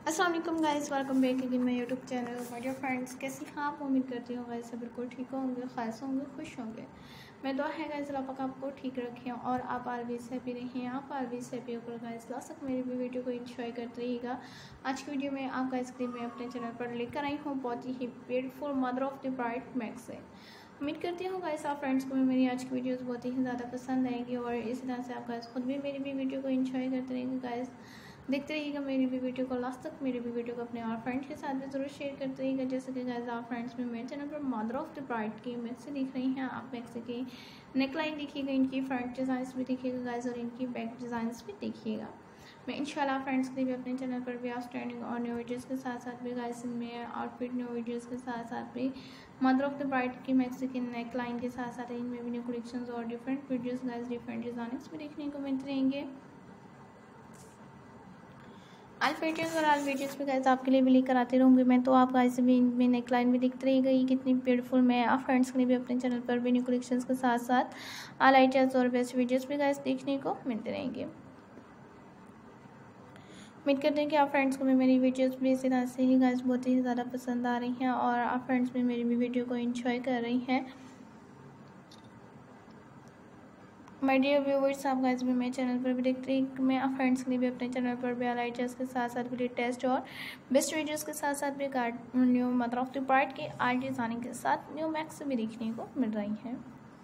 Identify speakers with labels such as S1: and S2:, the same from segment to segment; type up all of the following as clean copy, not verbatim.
S1: अस्सलाम वालेकुम guys, welcome back again my YouTube channel. My dear friends, कैसे हैं आप? उम्मीद करती हूँ गाइस सब बिल्कुल ठीक होंगे, खास होंगे, खुश होंगे। मैं दुआ है गाइस अल्लाह पाक आपको ठीक रखें और आप ऑलवेज हैप्पी रहें। आप ऑलवेज हैप्पी होकर गाइस लास्ट तक मेरी भी वीडियो को एंजॉय करते रहिएगा। आज की वीडियो में आप गाइस के लिए मैं अपने चैनल पर लेकर आई हूँ बहुत ही beautiful mother of the bride magazine. उम्मीद करती हूँ गाइस आप फ्रेंड्स को भी मेरी आज की वीडियोस बहुत ही ज़्यादा पसंद आएगी और इसी तरह से आप गाइस खुद भी मेरी भी वीडियो को एंजॉय करते रहेंगे। गाइस देखते रहिएगा मेरी भी वीडियो को लास्ट तक, मेरी भी वीडियो को अपने और फ्रेंड्स के साथ भी ज़रूर शेयर करते रहिएगा। जैसे कि गाइस आप फ्रेंड्स में मेरे चैनल पर मदर ऑफ द ब्राइड की मैक्सी दिख रही हैं, आप मैक्सी की नेकलाइन देखिएगा, इनकी फ्रंट डिज़ाइंस भी देखिएगा गाइस और इनकी बैक डिज़ाइंस भी देखिएगा। मैं इंशाल्लाह फ्रेंड्स के लिए भी अपने चैनल पर भी आउटस्टैंडिंग और न्यू वीडियोज़ के साथ साथ भी गाइस इनमें आउटफिट न्यू वीडियोज़ के साथ साथ भी मदर ऑफ द ब्राइड की मैक्सी की नेकलाइन के साथ साथ इनमें भी न्यू कलेक्शंस और different videos guys different designings भी देखने को मिलते रहेंगे। ऑल वीडियोज़ और ऑल वीडियोज़ भी गाइस आपके लिए भी लेकर आती रहूँगी मैं, तो आप गाइस भी इनमें नेकलाइन भी दिखती रही गई कितनी ब्यूटीफुल। मैं आप फ्रेंड्स के लिए भी अपने चैनल पर भी न्यू कलेक्शंस के साथ साथ ऑल आइडियाज़ और बेस्ट वीडियोज़ भी गाइस देखने को मिलते रहेंगे। उम्मीद करते हैं कि आप फ्रेंड्स को भी मेरी वीडियोज़ भी इसी तरह से ही गाइस बहुत ही ज़्यादा पसंद आ रही हैं और आप फ्रेंड्स भी मेरी भी वीडियो को एंजॉय कर रही हैं। माय डियर व्यूवर्स, आप गाइस भी मेरे चैनल पर भी देखते हैं। मैं आप फ्रेंड्स के लिए भी अपने चैनल पर भी आइडियाज़ के साथ साथ भी टेस्ट और बेस्ट वीडियोस के साथ साथ भी new mother of the bride के आर्ट डिज़ाइनिंग के साथ न्यू मैक्स भी देखने को मिल रही हैं।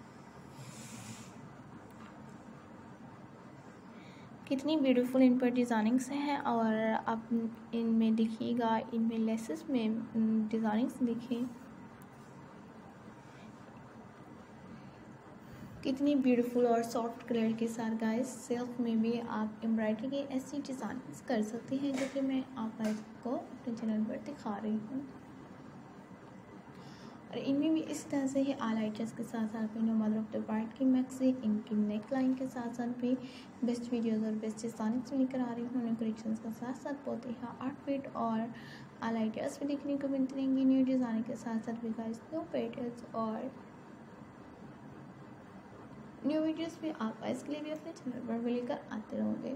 S1: कितनी ब्यूटीफुल इन पर डिज़ाइनिंग्स हैं और आप इनमें देखिएगा, इनमें लेसेस में डिज़ाइनिंग्स देखिए कितनी ब्यूटीफुल और सॉफ्ट कलर के साथ गाइस सिल्क में भी आप एम्ब्रॉयडरी की ऐसी डिज़ाइनिंग्स कर सकते हैं जो कि मैं आप गाइस को अपने चैनल पर दिखा रही हूँ। और इनमें भी इस तरह से ही ऑल आइडियाज़ के साथ साथ भी मदर ऑफ द ब्राइड की मैक्सी इनकी नेकलाइन के साथ साथ भी बेस्ट वीडियोज़ और बेस्ट डिज़ाइनिंग्स लेकर आ रही हूँ। न्यू कलेक्शंस के साथ साथ बहुत ही आउटफिट और ऑल आइडियाज़ भी देखने को मिलती रहेंगी न्यू डिज़ाइनिंग के साथ साथ भी गाइस न्यू पैटर्न्स और न्यू वीडियोस भी आप इसके लिए भी अपने चैनल पर भी लेकर आते रहोगे।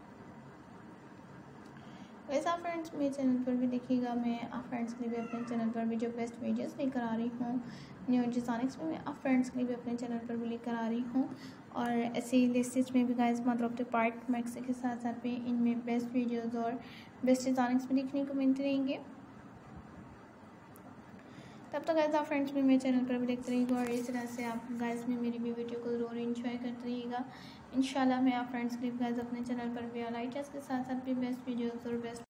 S1: वैसे आप फ्रेंड्स मेरे चैनल पर भी देखिएगा, मैं आप फ्रेंड्स के लिए भी अपने चैनल पर भी जो बेस्ट वीडियोस लेकर आ रही हूँ। न्यू डिज़ाइनिंग्स में मैं आप फ्रेंड्स के लिए भी अपने चैनल पर भी लेकर आ रही हूँ और ऐसे ही लेसेस में भी guys mother of the bride maxi के साथ साथ भी इनमें बेस्ट वीडियोज़ और बेस्ट डिज़ाइनिंग्स भी देखने को मिलते रहेंगे। तब तक गाइस आप फ्रेंड्स भी मेरे चैनल पर भी देखते रहिएगा और इस तरह से आप गाइस भी मेरी भी वीडियो को ज़रूर एंजॉय करते रहिएगा। इंशाल्लाह मैं आप फ्रेंड्स के लिए गाइस अपने चैनल पर भी ऑल आइडियाज़ के साथ साथ भी बेस्ट वीडियोज़ और बेस्ट